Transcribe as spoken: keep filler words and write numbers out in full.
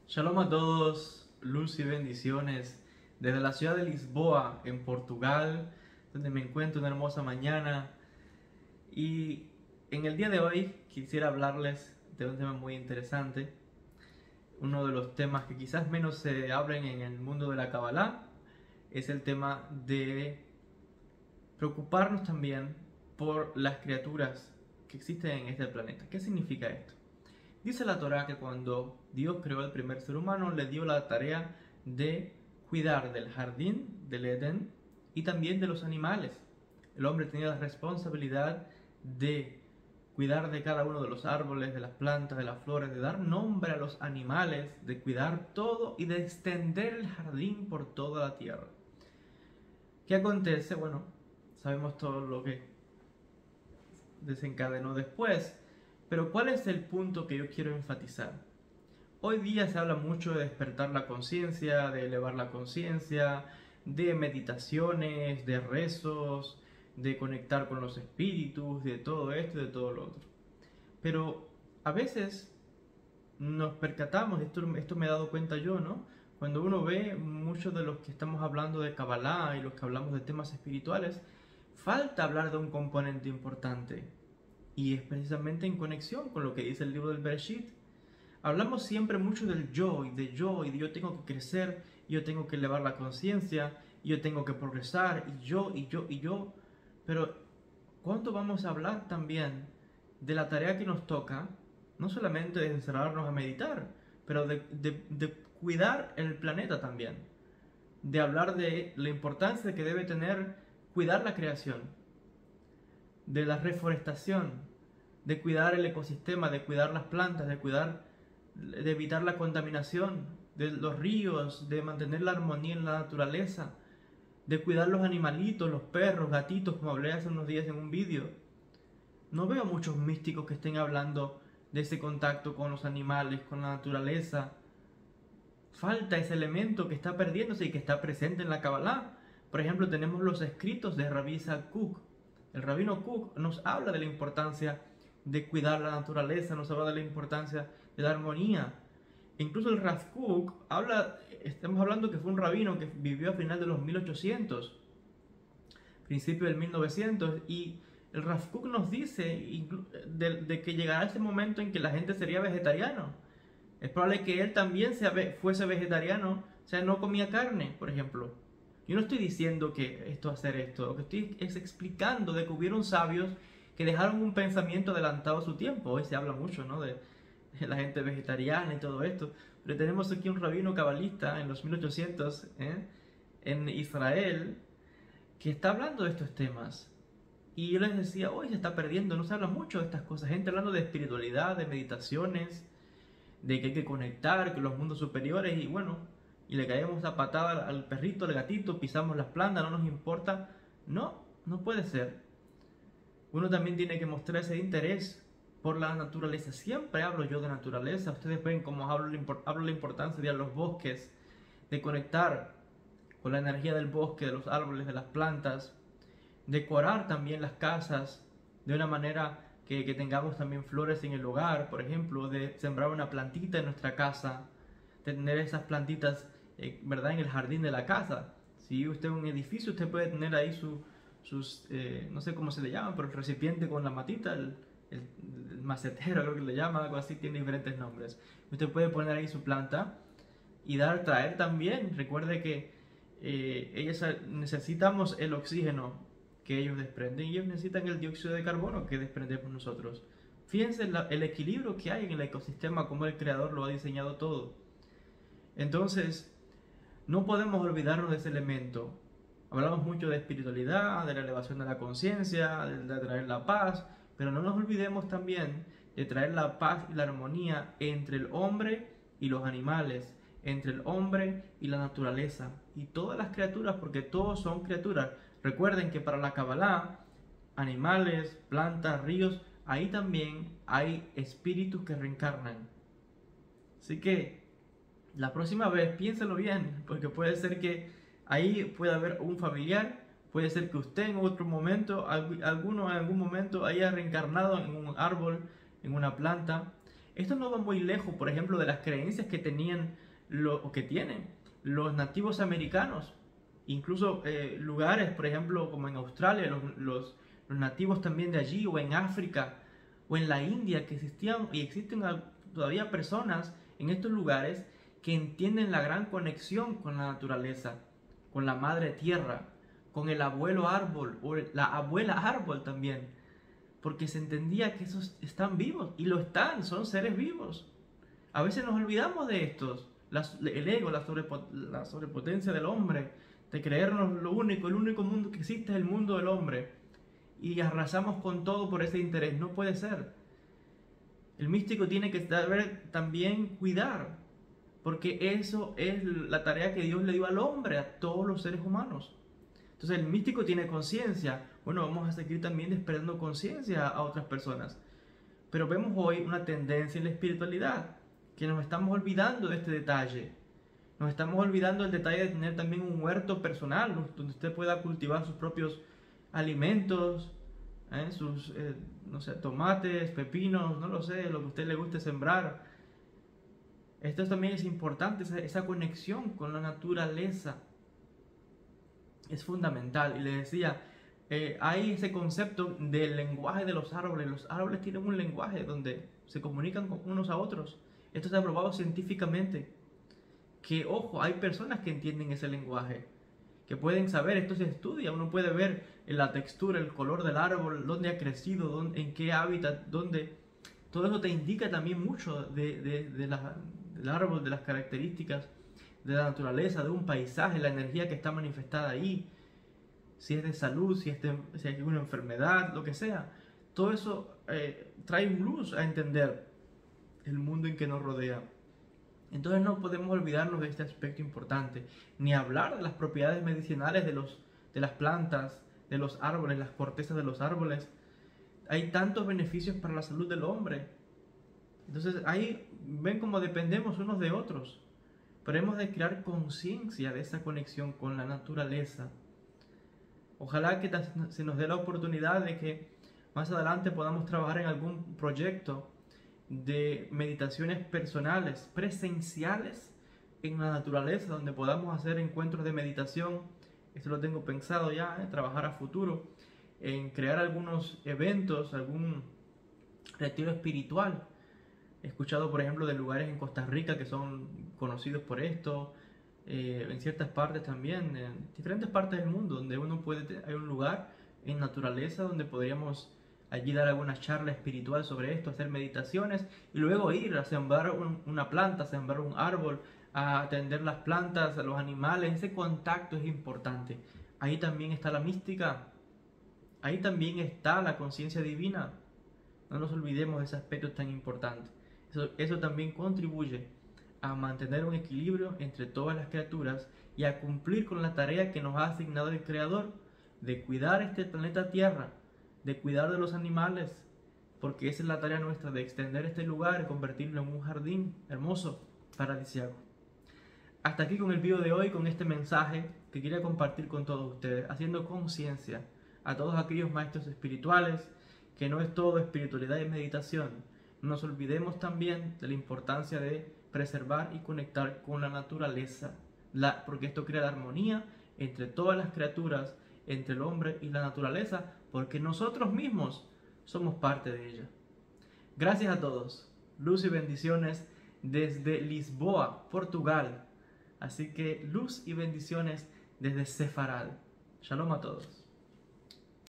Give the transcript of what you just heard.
Shalom a todos, luz y bendiciones desde la ciudad de Lisboa, en Portugal, donde me encuentro una hermosa mañana. Y en el día de hoy quisiera hablarles de un tema muy interesante, uno de los temas que quizás menos se hablen en el mundo de la Kabbalah, es el tema de preocuparnos también por las criaturas que existen en este planeta. ¿Qué significa esto? Dice la Torá que cuando Dios creó el primer ser humano, le dio la tarea de cuidar del jardín, del Edén, y también de los animales. El hombre tenía la responsabilidad de cuidar de cada uno de los árboles, de las plantas, de las flores, de dar nombre a los animales, de cuidar todo y de extender el jardín por toda la tierra. ¿Qué acontece? Bueno, sabemos todo lo que desencadenó después. Pero ¿cuál es el punto que yo quiero enfatizar? Hoy día se habla mucho de despertar la conciencia, de elevar la conciencia, de meditaciones, de rezos, de conectar con los espíritus, de todo esto y de todo lo otro. Pero a veces nos percatamos, esto, esto me he dado cuenta yo, ¿no? Cuando uno ve muchos de los que estamos hablando de Kabbalah y los que hablamos de temas espirituales, falta hablar de un componente importante. Y es precisamente en conexión con lo que dice el libro del Bereshit. Hablamos siempre mucho del yo y de yo y de yo tengo que crecer, yo tengo que elevar la conciencia, yo tengo que progresar y yo y yo y yo. Pero ¿cuánto vamos a hablar también de la tarea que nos toca? No solamente de encerrarnos a meditar, pero de, de, de cuidar el planeta también. De hablar de la importancia que debe tener cuidar la creación, de la reforestación, de cuidar el ecosistema, de cuidar las plantas, de cuidar, de evitar la contaminación de los ríos, de mantener la armonía en la naturaleza, de cuidar los animalitos, los perros, gatitos, como hablé hace unos días en un vídeo. No veo muchos místicos que estén hablando de ese contacto con los animales, con la naturaleza. Falta ese elemento que está perdiéndose y que está presente en la Kabbalah. Por ejemplo, tenemos los escritos de Rabbi Isaac Kook. El rabino Kook nos habla de la importancia de cuidar la naturaleza, nos habla de la importancia de la armonía. Incluso el Rav Kook habla, estamos hablando que fue un rabino que vivió a final de los mil ochocientos, principio del mil novecientos, y el Rav Kook nos dice de, de que llegará ese momento en que la gente sería vegetariano. Es probable que él también sea, fuese vegetariano, o sea, no comía carne, por ejemplo. Yo no estoy diciendo que esto hacer esto, lo que estoy es explicando de que hubieron sabios que dejaron un pensamiento adelantado a su tiempo. Hoy se habla mucho, ¿no?, de la gente vegetariana y todo esto, pero tenemos aquí un rabino cabalista en los mil ochocientos, ¿eh?, en Israel, que está hablando de estos temas. Y yo les decía, hoy se está perdiendo, no se habla mucho de estas cosas, gente hablando de espiritualidad, de meditaciones, de que hay que conectar con los mundos superiores, y bueno, y le caemos a patada al perrito, al gatito, pisamos las plantas, no nos importa. No, no puede ser. Uno también tiene que mostrar ese interés por la naturaleza. Siempre hablo yo de naturaleza. Ustedes ven cómo hablo, hablo la importancia de los bosques, de conectar con la energía del bosque, de los árboles, de las plantas, decorar también las casas de una manera que, que tengamos también flores en el hogar, por ejemplo, de sembrar una plantita en nuestra casa, de tener esas plantitas, eh, ¿verdad?, en el jardín de la casa. Si usted es un edificio, usted puede tener ahí su, sus, eh, no sé cómo se le llama, pero el recipiente con la matita, el, el, el macetero, creo que le llaman, algo así, tiene diferentes nombres. Usted puede poner ahí su planta y dar, traer también. Recuerde que eh, ellos necesitamos el oxígeno que ellos desprenden y ellos necesitan el dióxido de carbono que desprendemos nosotros. Fíjense la, el equilibrio que hay en el ecosistema, como el creador lo ha diseñado todo. Entonces, no podemos olvidarnos de ese elemento. Hablamos mucho de espiritualidad, de la elevación de la conciencia, de, de traer la paz, pero no nos olvidemos también de traer la paz y la armonía entre el hombre y los animales, entre el hombre y la naturaleza, y todas las criaturas, porque todos son criaturas. Recuerden que para la Kabbalah, animales, plantas, ríos, ahí también hay espíritus que reencarnan. Así que la próxima vez piénselo bien, porque puede ser que ahí pueda haber un familiar, puede ser que usted en otro momento, alguno en algún momento haya reencarnado en un árbol, en una planta, Esto no va muy lejos, por ejemplo, de las creencias que tenían lo, o que tienen los nativos americanos. Incluso eh, lugares, por ejemplo, como en Australia, los, los, los nativos también de allí, o en África, o en la India, que existían y existen todavía personas en estos lugares que entienden la gran conexión con la naturaleza, con la madre tierra, con el abuelo árbol o la abuela árbol también, porque se entendía que esos están vivos y lo están, son seres vivos. A veces nos olvidamos de estos, la, el ego, la, sobrepo, la sobrepotencia del hombre, de creernos lo único, el único mundo que existe es el mundo del hombre, y arrasamos con todo por ese interés. No puede ser. El místico tiene que saber también cuidar, porque eso es la tarea que Dios le dio al hombre, a todos los seres humanos. Entonces el místico tiene conciencia. Bueno, vamos a seguir también despertando conciencia a otras personas. Pero vemos hoy una tendencia en la espiritualidad, que nos estamos olvidando de este detalle. Nos estamos olvidando del detalle de tener también un huerto personal, donde usted pueda cultivar sus propios alimentos, ¿eh? sus, eh, no sé, tomates, pepinos, no lo sé, lo que a usted le guste sembrar. Esto también es importante, esa, esa conexión con la naturaleza es fundamental. Y le decía, eh, hay ese concepto del lenguaje de los árboles. Los árboles tienen un lenguaje donde se comunican con unos a otros. Esto se ha probado científicamente. Que, ojo, hay personas que entienden ese lenguaje, que pueden saber, esto se estudia, uno puede ver la textura, el color del árbol, dónde ha crecido, dónde, en qué hábitat, dónde... Todo eso te indica también mucho de, de, de la, del árbol, de las características de la naturaleza, de un paisaje, la energía que está manifestada ahí, si es de salud, si, es de, si hay una enfermedad, lo que sea. Todo eso eh, trae un luz a entender el mundo en que nos rodea. Entonces no podemos olvidarnos de este aspecto importante, ni hablar de las propiedades medicinales de, los, de las plantas, de los árboles, las cortezas de los árboles. Hay tantos beneficios para la salud del hombre. Entonces ahí ven cómo dependemos unos de otros. Pero hemos de crear conciencia de esa conexión con la naturaleza. Ojalá que se nos dé la oportunidad de que más adelante podamos trabajar en algún proyecto de meditaciones personales, presenciales en la naturaleza, donde podamos hacer encuentros de meditación. Esto lo tengo pensado ya, ¿eh? Trabajar a futuro en crear algunos eventos, algún retiro espiritual. He escuchado, por ejemplo, de lugares en Costa Rica que son conocidos por esto, eh, en ciertas partes también, en diferentes partes del mundo, donde uno puede, hay un lugar en naturaleza donde podríamos allí dar alguna charla espiritual sobre esto, hacer meditaciones y luego ir a sembrar un, una planta, a sembrar un árbol, a atender las plantas, a los animales. Ese contacto es importante. Ahí también está la mística, ahí también está la conciencia divina. No nos olvidemos de ese aspecto tan importante. Eso, eso también contribuye a mantener un equilibrio entre todas las criaturas y a cumplir con la tarea que nos ha asignado el Creador de cuidar este planeta Tierra, de cuidar de los animales, porque esa es la tarea nuestra, de extender este lugar y convertirlo en un jardín hermoso, paradisíaco. Hasta aquí con el video de hoy, con este mensaje que quería compartir con todos ustedes, haciendo conciencia a todos aquellos maestros espirituales, que no es todo espiritualidad y meditación. No nos olvidemos también de la importancia de preservar y conectar con la naturaleza, la, porque esto crea la armonía entre todas las criaturas, entre el hombre y la naturaleza, porque nosotros mismos somos parte de ella. Gracias a todos. Luz y bendiciones desde Lisboa, Portugal. Así que luz y bendiciones desde Sefarad. Shalom a todos.